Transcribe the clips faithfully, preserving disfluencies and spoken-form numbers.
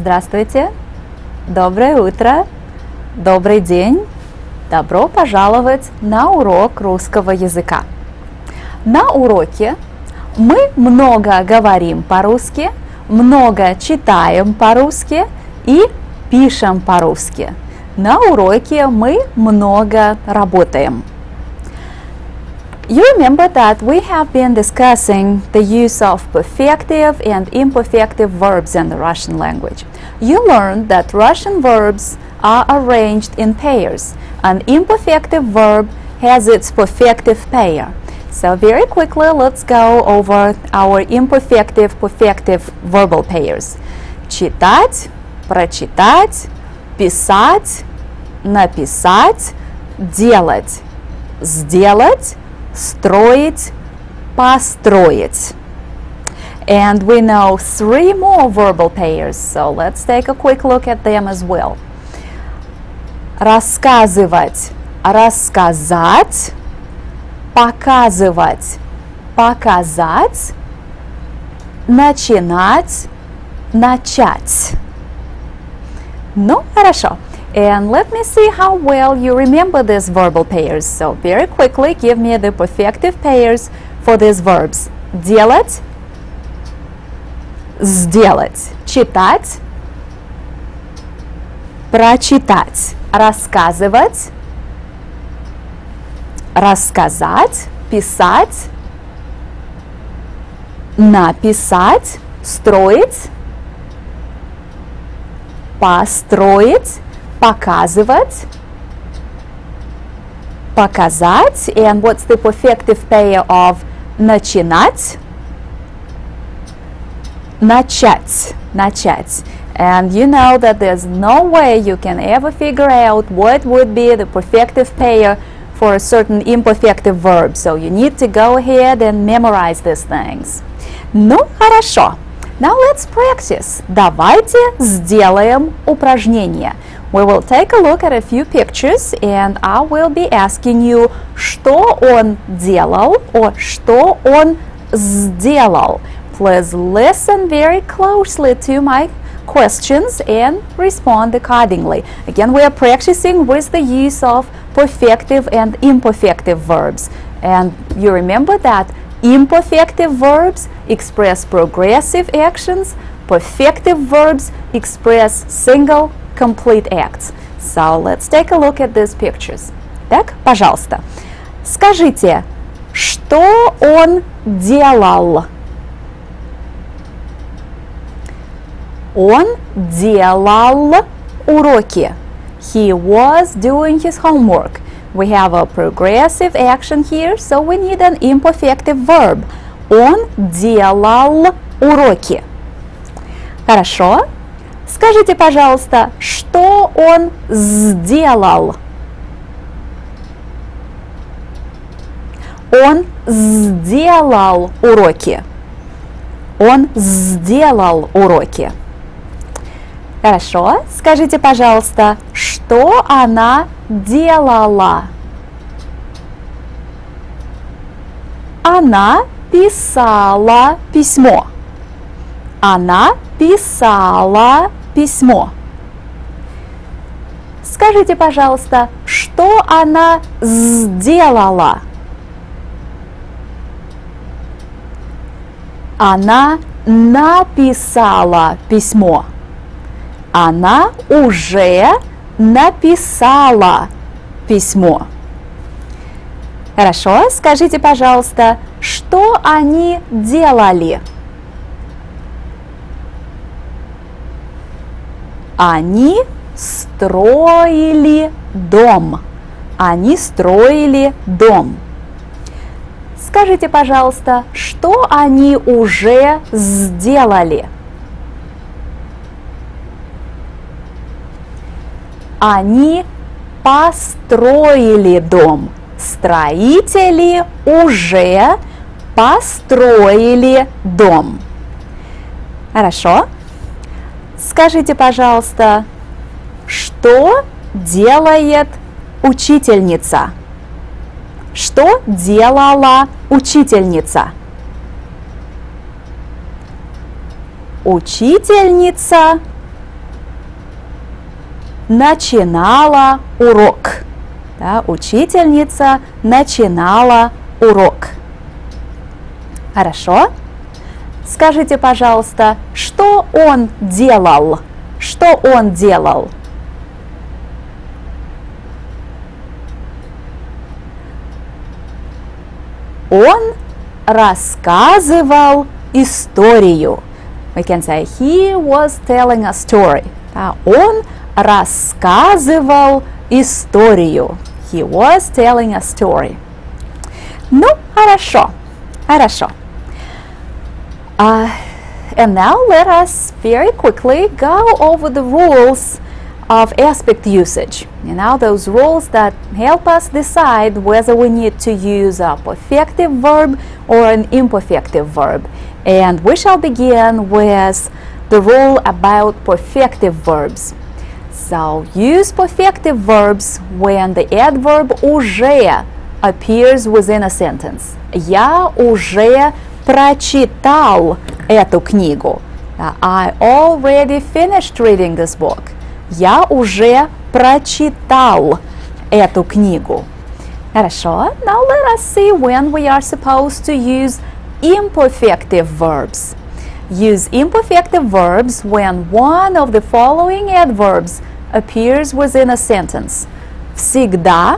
Здравствуйте, доброе утро, добрый день, добро пожаловать на урок русского языка. На уроке мы много говорим по-русски, много читаем по-русски и пишем по-русски. На уроке мы много работаем. You remember that we have been discussing the use of perfective and imperfective verbs in the Russian language. You learned that Russian verbs are arranged in pairs. An imperfective verb has its perfective pair. So very quickly, let's go over our imperfective, perfective verbal pairs. Читать, прочитать, писать, написать, делать, сделать, строить, построить. And we know three more verbal pairs, so let's take a quick look at them as well. Рассказывать, рассказать, показывать, показать, начинать, начать. Ну, хорошо. And let me see how well you remember these verbal pairs. So very quickly give me the perfective pairs for these verbs. Делать, сделать, читать, прочитать, рассказывать, рассказать, писать, написать, строить, построить, показывать, показать. And what's the perfective pair of начинать? Начать, начать. And you know that there's no way you can ever figure out what would be the perfective pair for a certain imperfective verb. So you need to go ahead and memorize these things. Ну, хорошо. Now let's practice. Давайте сделаем упражнение. We will take a look at a few pictures and I will be asking you, что он делал or что он сделал. Please listen very closely to my questions and respond accordingly. Again, we are practicing with the use of perfective and imperfective verbs. And you remember that imperfective verbs express progressive actions, perfective verbs express single complete acts. So let's take a look at these pictures. Так, пожалуйста, скажите, что он делал? Он делал уроки. He was doing his homework. We have a progressive action here, so we need an imperfective verb. Он делал уроки. Хорошо. Скажите, пожалуйста, что он сделал? Он сделал уроки. Он сделал уроки. Хорошо. Скажите, пожалуйста, что она делала? Она писала письмо. Она писала письмо. Скажите, пожалуйста, что она сделала? Она написала письмо. Она уже написала письмо. Хорошо. Скажите, пожалуйста, что они делали? Они строили дом. Они строили дом. Скажите, пожалуйста, что они уже сделали? Они построили дом. Строители уже построили дом. Хорошо. Скажите, пожалуйста, что делает учительница? Что делала учительница? Учительница начинала урок. Да, учительница начинала урок. Хорошо? Скажите, пожалуйста, что он делал? Что он делал? Он рассказывал историю. We can say he was telling a story. Да, он рассказывал историю. He was telling a story. Ну, хорошо. Хорошо. Uh, and now let us very quickly go over the rules of aspect usage. You know, those rules that help us decide whether we need to use a perfective verb or an imperfective verb. And we shall begin with the rule about perfective verbs. So, use perfective verbs when the adverb уже appears within a sentence. Я уже прочитал эту книгу. I already finished reading this book. Я уже прочитал эту книгу. Хорошо. Now let us see when we are supposed to use imperfective verbs. Use imperfective verbs when one of the following adverbs appears within a sentence. Всегда,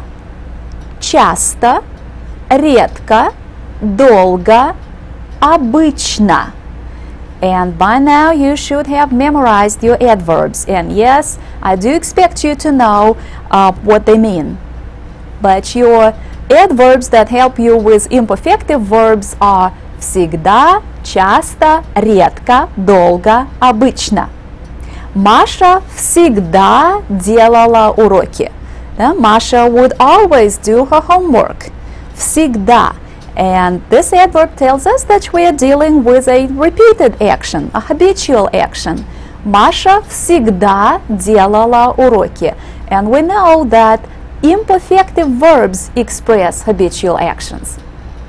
часто, редко, долго, обычно. And by now you should have memorized your adverbs. And yes, I do expect you to know uh, what they mean. But your adverbs that help you with imperfective verbs are всегда, часто, редко, долго, обычно. Маша всегда делала уроки. Yeah, Masha would always do her homework. Всегда. And this adverb tells us that we are dealing with a repeated action, a habitual action. Маша всегда делала уроки. And we know that imperfective verbs express habitual actions.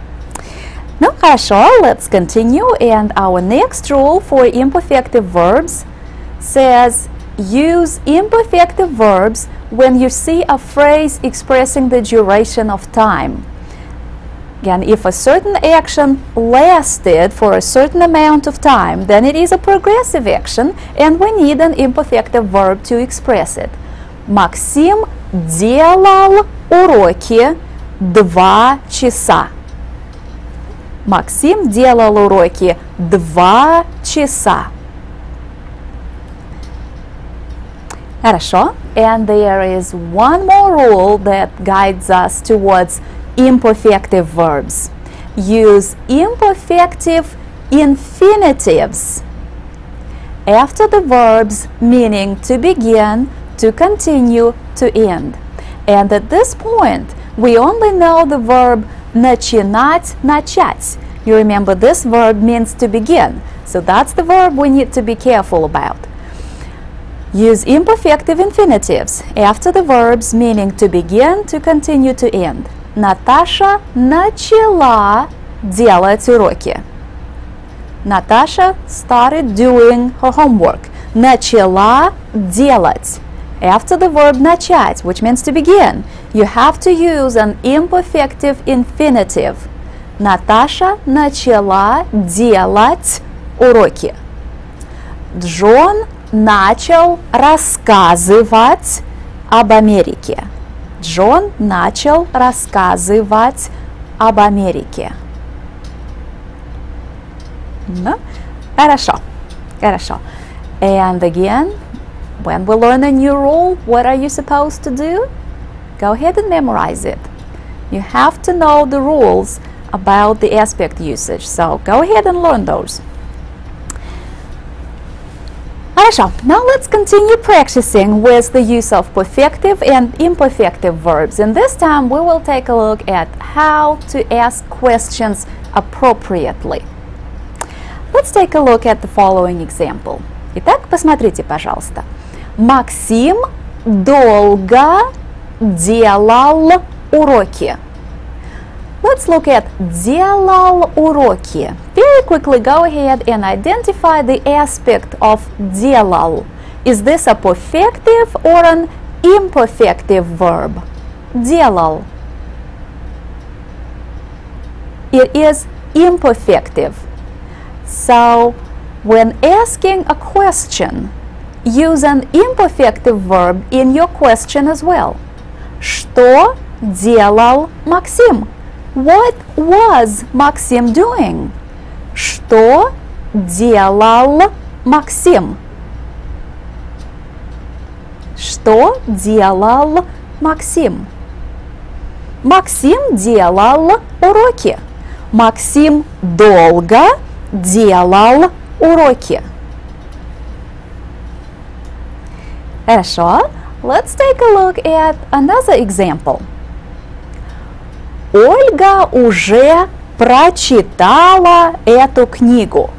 Ну, хорошо, let's continue. And our next rule for imperfective verbs says use imperfective verbs when you see a phrase expressing the duration of time. Again, if a certain action lasted for a certain amount of time, then it is a progressive action, and we need an imperfective verb to express it. Максим делал уроки два часа. Максим делал уроки два часа. Хорошо. And there is one more rule that guides us towards imperfective verbs. Use imperfective infinitives after the verbs meaning to begin, to continue, to end. And at this point, we only know the verb начинать, начать. You remember this verb means to begin. So that's the verb we need to be careful about. Use imperfective infinitives after the verbs meaning to begin, to continue, to end. Наташа начала делать уроки. Natasha started doing her homework. Начала делать. After the verb начать, which means to begin, you have to use an imperfective infinitive. Наташа начала делать уроки. Джон начал рассказывать об Америке. Джон начал рассказывать об Америке. No? Хорошо. Хорошо. And again, when we learn a new rule, what are you supposed to do? Go ahead and memorize it. You have to know the rules about the aspect usage, so go ahead and learn those. Хорошо. Now let's continue practicing with the use of perfective and imperfective verbs. And this time we will take a look at how to ask questions appropriately. Let's take a look at the following example. Итак, посмотрите, пожалуйста. Максим долго делал уроки. Let's look at делал уроки. Very quickly go ahead and identify the aspect of делал. Is this a perfective or an imperfective verb? Делал. It is imperfective. So, when asking a question, use an imperfective verb in your question as well. Что делал Максим? What was Максим doing? Что делал Максим? Что делал Максим? Максим делал уроки. Максим долго делал уроки. Хорошо. Let's take a look at another example. Ольга уже прочитала эту книгу.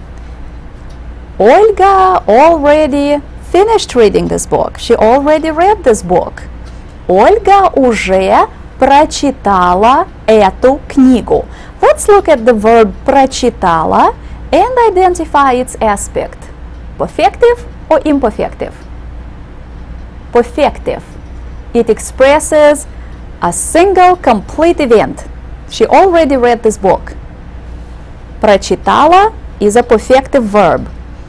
Ольга already finished reading this book. She already read this book. Ольга уже прочитала эту книгу. Let's look at the verb прочитала and identify its aspect. Perfective or imperfective? Perfective. It expresses a single complete event. She already read this book. Прочитала is a perfective verb.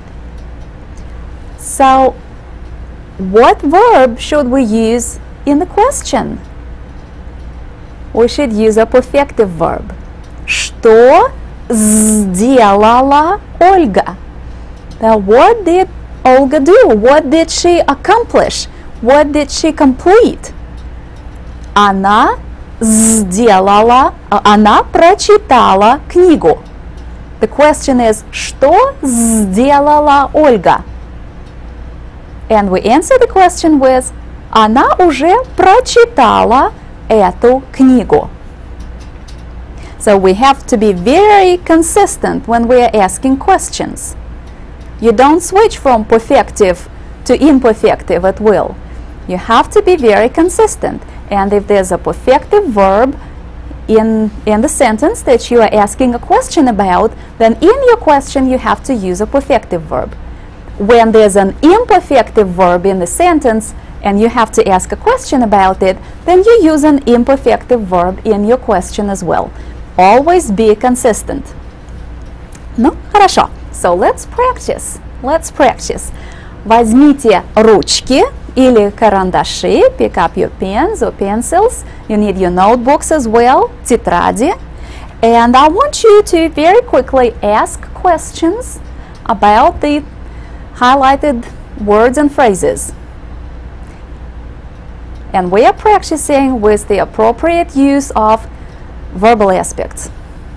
So, what verb should we use in the question? We should use a perfective verb. Что сделала Ольга? Now, what did Olga do? What did she accomplish? What did she complete? Она сделала, она прочитала книгу. The question is, что сделала Ольга? And we answer the question with, она уже прочитала эту книгу. So we have to be very consistent when we are asking questions. You don't switch from perfective to imperfective at will. You have to be very consistent. And if there's a perfective verb in, in the sentence that you are asking a question about, then in your question you have to use a perfective verb. When there's an imperfective verb in the sentence and you have to ask a question about it, then you use an imperfective verb in your question as well. Always be consistent. Ну, хорошо. So let's practice. Let's practice. Возьмите ручки или карандаши. Pick up your pens or pencils. You need your notebooks as well, тетради. And I want you to very quickly ask questions about the highlighted words and phrases. And we are practicing with the appropriate use of verbal aspects.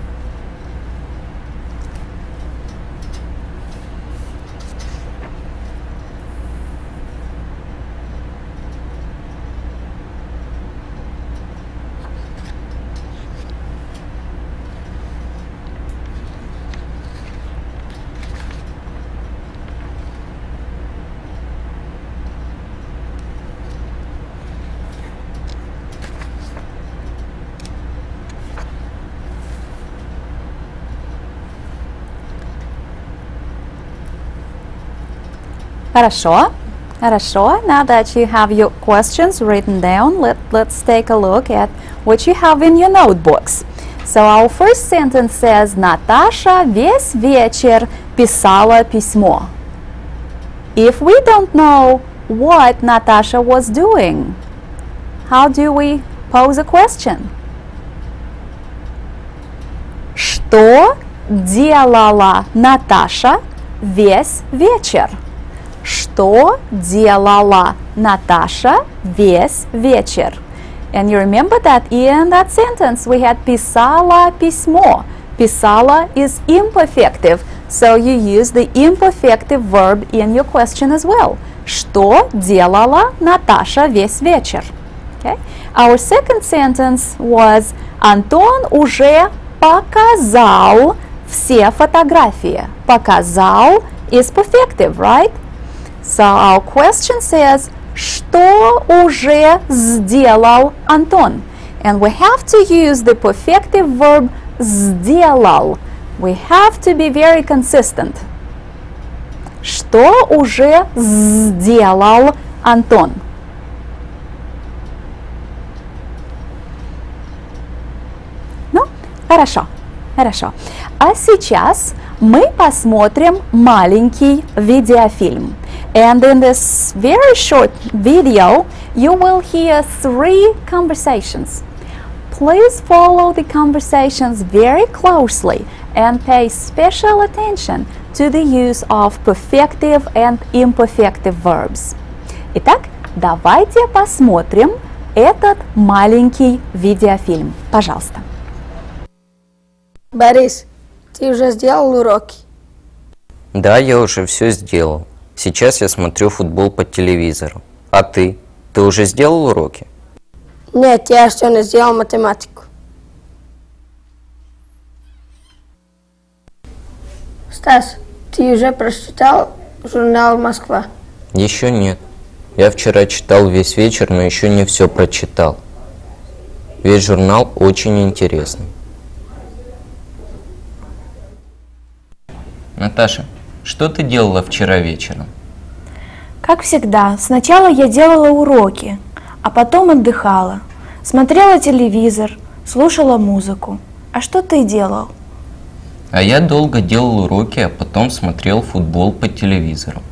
Хорошо. Хорошо. Now that you have your questions written down, let, let's take a look at what you have in your notebooks. So our first sentence says, Наташа весь вечер писала письмо. If we don't know what Natasha was doing, how do we pose a question? Что делала Наташа весь вечер? Что делала Наташа весь вечер? And you remember that in that sentence we had писала письмо. Писала is imperfective, so you use the imperfective verb in your question as well. Что делала Наташа весь вечер? Okay. Our second sentence was Антон уже показал все фотографии. Показал is perfective, right? So our question says, что уже сделал Антон? And we have to use the perfective verb сделал. We have to be very consistent. Что уже сделал Антон? Ну, хорошо, хорошо. А сейчас мы посмотрим маленький видеофильм. And in this very short video, you will hear three conversations. Please follow the conversations very closely and pay special attention to the use of perfective and imperfective verbs. Итак, давайте посмотрим этот маленький видеофильм. Пожалуйста. Борис, ты уже сделал уроки? Да, я уже все сделал. Сейчас я смотрю футбол по телевизору. А ты? Ты уже сделал уроки? Нет, я еще не сделал математику. Стас, ты уже прочитал журнал «Москва»? Еще нет. Я вчера читал весь вечер, но еще не все прочитал. Весь журнал очень интересный. Наташа, что ты делала вчера вечером? Как всегда, сначала я делала уроки, а потом отдыхала. Смотрела телевизор, слушала музыку. А что ты делал? А я долго делал уроки, а потом смотрел футбол по телевизору.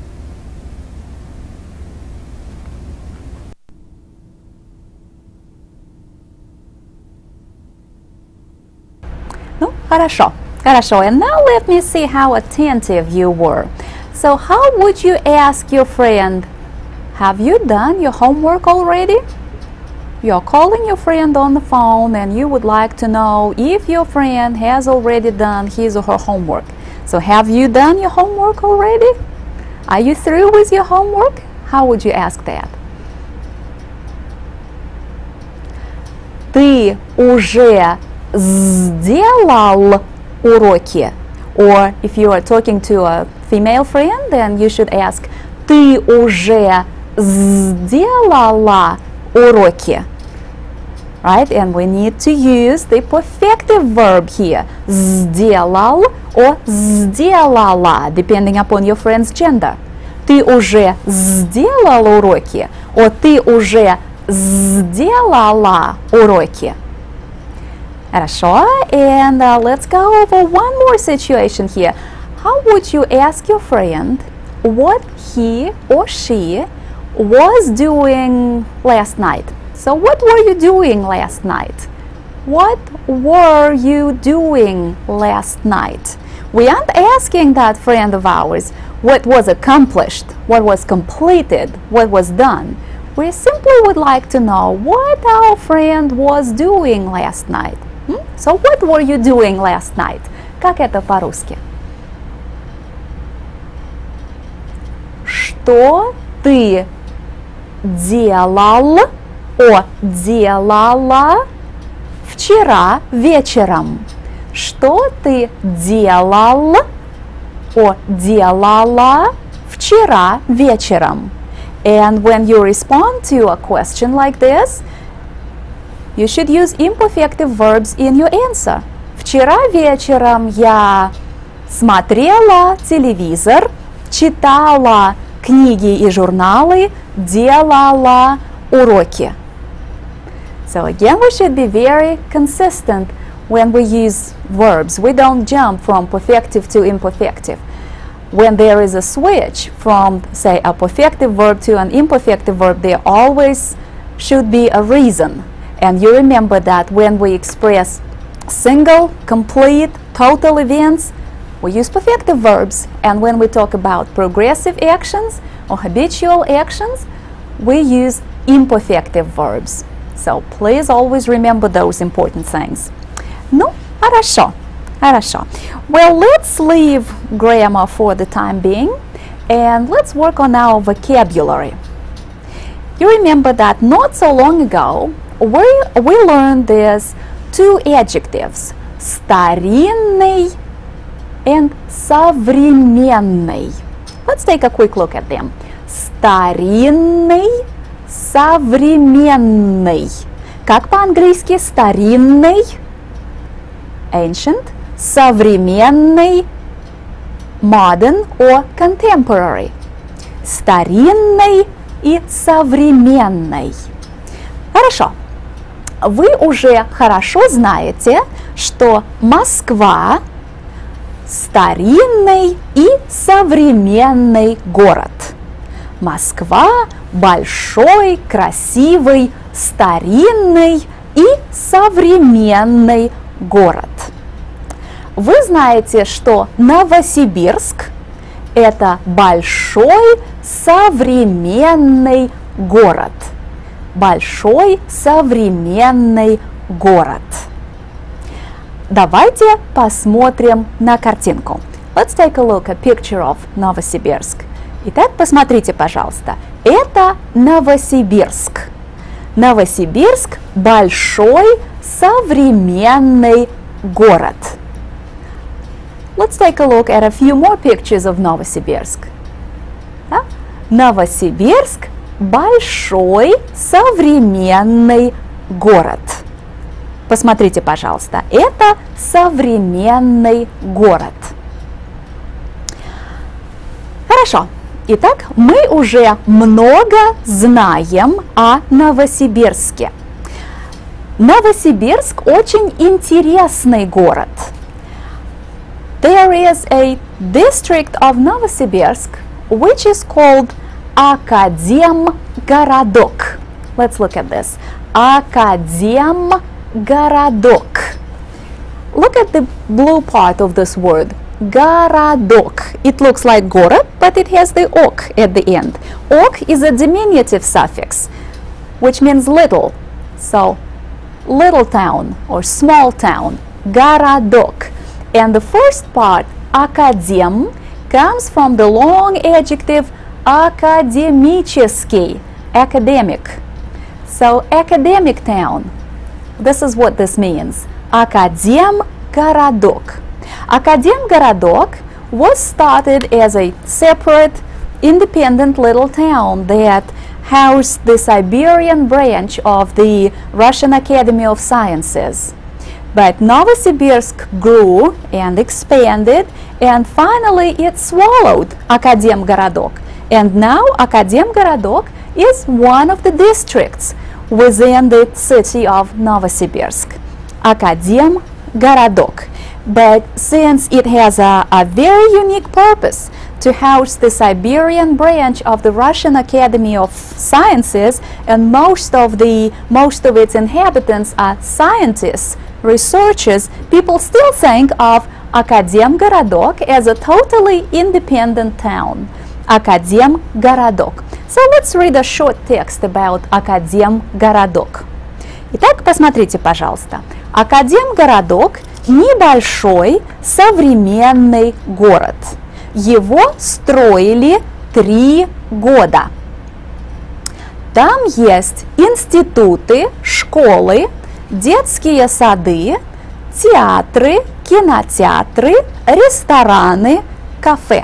Ну, хорошо, хорошо. And now let me see how attentive you were. So how would you ask your friend, have you done your homework already? You're calling your friend on the phone and you would like to know if your friend has already done his or her homework. So have you done your homework already? Are you through with your homework? How would you ask that? Ты уже сделал уроки? Or if you are talking to a female friend, then you should ask, ты уже сделала уроки? Right? And we need to use the perfective verb here. Сделал or сделала, depending upon your friend's gender. Ты уже сделал уроки? Or ты уже сделала уроки? Хорошо, and uh, let's go over one more situation here. How would you ask your friend what he or she was doing last night? So what were you doing last night? What were you doing last night? We aren't asking that friend of ours what was accomplished, what was completed, what was done. We simply would like to know what our friend was doing last night. Hmm? So what were you doing last night? Как это по-русски? Что ты делал, о, делала вчера вечером? Что ты делал, о, делала вчера вечером? And when you respond to a question like this, you should use imperfective verbs in your answer. Вчера вечером я смотрела телевизор, читала книги и журналы, делала уроки. So again, we should be very consistent when we use verbs. We don't jump from perfective to imperfective. When there is a switch from, say, a perfective verb to an imperfective verb, there always should be a reason. And you remember that when we express single, complete, total events, we use perfective verbs. And when we talk about progressive actions or habitual actions, we use imperfective verbs. So please always remember those important things. Ну, хорошо, хорошо. Well, let's leave grammar for the time being and let's work on our vocabulary. You remember that not so long ago, we, we learned these two adjectives, старинный and современный. Let's take a quick look at them. Старинный, современный. Как по-английски старинный, ancient, современный, modern or contemporary, старинной и современной. Хорошо. Вы уже хорошо знаете, что Москва старинный и современный город. Москва большой, красивый, старинный и современный город. Вы знаете, что Новосибирск – это большой современный город. Большой современный город. Давайте посмотрим на картинку. Let's take a look at picture of Novosibirsk. Итак, посмотрите, пожалуйста. Это Новосибирск. Новосибирск – большой современный город. Let's take a look at a few more pictures of Novosibirsk. Да? Новосибирск – большой современный город. Посмотрите, пожалуйста, это современный город. Хорошо. Итак, мы уже много знаем о Новосибирске. Новосибирск очень интересный город. There is a district of Novosibirsk which is called Академгородок. Let's look at this. Академгородок. Look at the blue part of this word. Городок. It looks like город, but it has the ok at the end. Ok is a diminutive suffix, which means little. So, little town or small town. Городок. And the first part, академ, comes from the long adjective академический, academic. So, academic town. This is what this means. Академгородок. Академгородок was started as a separate, independent little town that housed the Siberian branch of the Russian Academy of Sciences. But Novosibirsk grew and expanded, and finally it swallowed Академгородок. And now Академгородок is one of the districts within the city of Novosibirsk. Академгородок. But since it has a, a very unique purpose to house the Siberian branch of the Russian Academy of Sciences, and most of the most of its inhabitants are scientists, researchers, people still think of Академгородок as a totally independent town. Академгородок. So let's read a short text about Академгородок. Итак, посмотрите, пожалуйста. Академгородок – небольшой современный город. Его строили три года. Там есть институты, школы, детские сады, театры, кинотеатры, рестораны, кафе.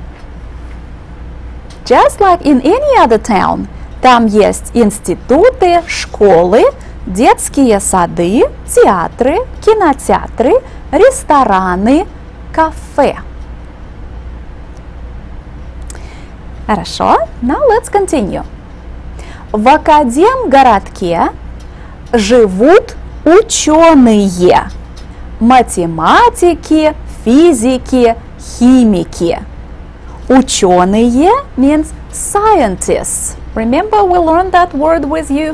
Just like in any other town, там есть институты, школы, детские сады, театры, кинотеатры, рестораны, кафе. Хорошо, now let's continue. В Академгородке живут ученые, математики, физики, химики. Ученые means scientists. Remember we learned that word with you?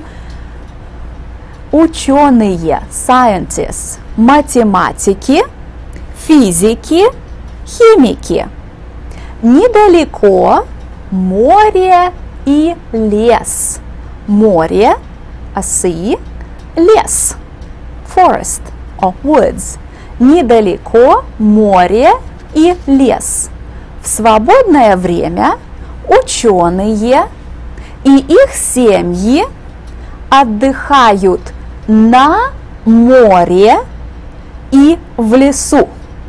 Ученые, scientists, математики, физики, химики. Недалеко море и лес. Море, a sea, лес, forest or woods. Недалеко море и лес. В свободное время ученые и их семьи отдыхают на море и в лесу.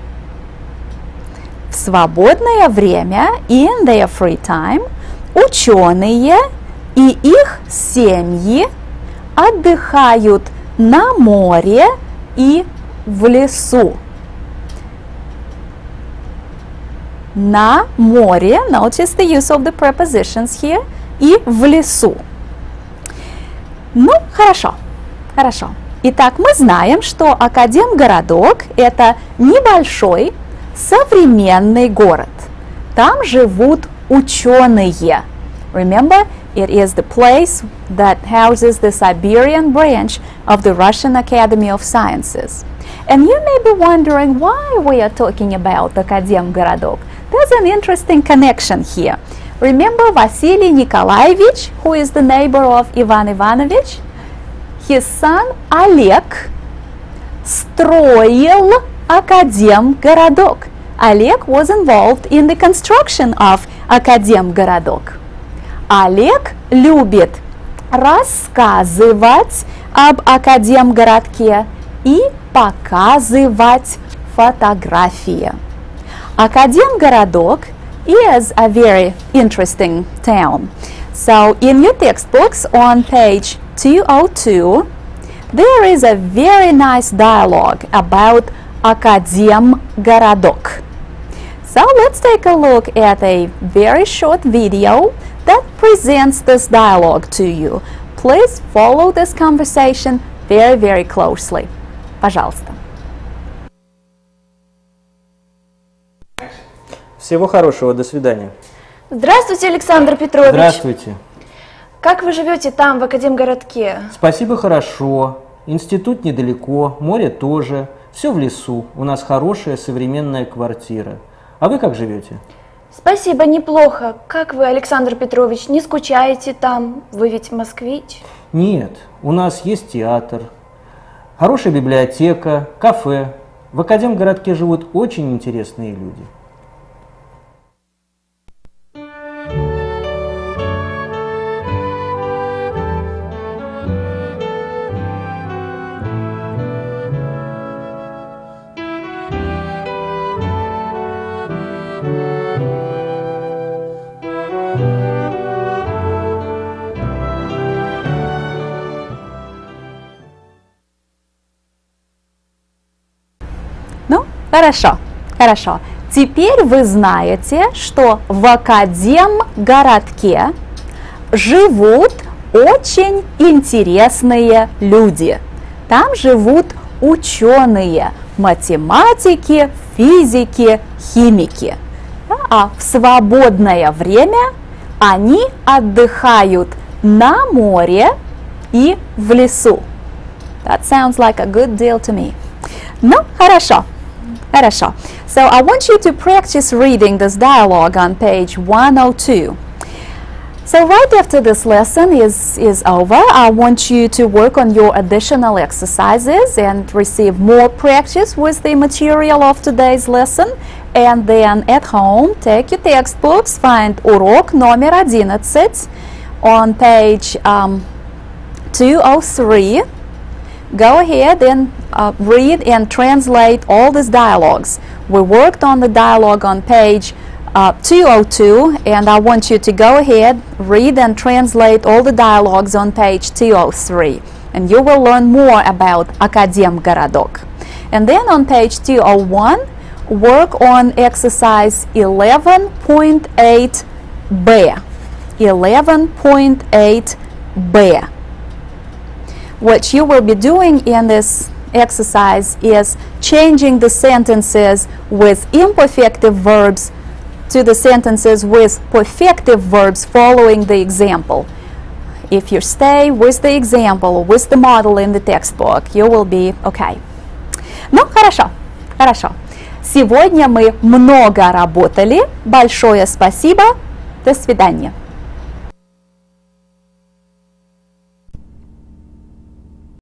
В свободное время, in their free time, ученые и их семьи отдыхают на море и в лесу. на море, notice the use of the prepositions here, и в лесу. Ну, хорошо, хорошо. Итак, мы знаем, что Академгородок – это небольшой современный город. Там живут ученые. Remember, it is the place that houses the Siberian branch of the Russian Academy of Sciences. And you may be wondering why we are talking about Академгородок. There's an interesting connection here. Remember Vasily Nikolaevich, who is the neighbor of Ivan Ivanovich? His son Oleg строил Академгородок. Oleg was involved in the construction of Академгородок. Олег любит рассказывать об Академгородке и показывать фотографии. Академгородок is a very interesting town. So in your textbooks on page two oh two, there is a very nice dialogue about Академгородок. So let's take a look at a very short video that presents this dialogue to you. Please follow this conversation very, very closely. Пожалуйста. Всего хорошего, до свидания. Здравствуйте, Александр Петрович. Здравствуйте. Как вы живете там, в Академгородке? Спасибо, хорошо. Институт недалеко, море тоже. Все в лесу. У нас хорошая современная квартира. А вы как живете? Спасибо, неплохо. Как вы, Александр Петрович, не скучаете там? Вы ведь москвич? Нет, у нас есть театр, хорошая библиотека, кафе. В Академгородке живут очень интересные люди. Ну, хорошо, хорошо. Теперь вы знаете, что в Академгородке живут очень интересные люди. Там живут ученые, математики, физики, химики. А в свободное время они отдыхают на море и в лесу. That sounds like a good deal to me. Ну, хорошо. Хорошо. So I want you to practice reading this dialogue on page one oh two. So right after this lesson is, is over, I want you to work on your additional exercises and receive more practice with the material of today's lesson. And then at home, take your textbooks, find урок номер одиннадцать on page um, two oh three. Go ahead and uh, read and translate all these dialogues. We worked on the dialogue on page uh, two oh two, and I want you to go ahead, read and translate all the dialogues on page two oh three, and you will learn more about Академгородок. And then on page two oh one, work on exercise eleven point eight B. eleven point eight B. What you will be doing in this exercise is changing the sentences with imperfective verbs to the sentences with perfective verbs following the example. If you stay with the example, with the model in the textbook, you will be okay. Ну, хорошо, хорошо. Сегодня мы много работали. Большое спасибо. До свидания.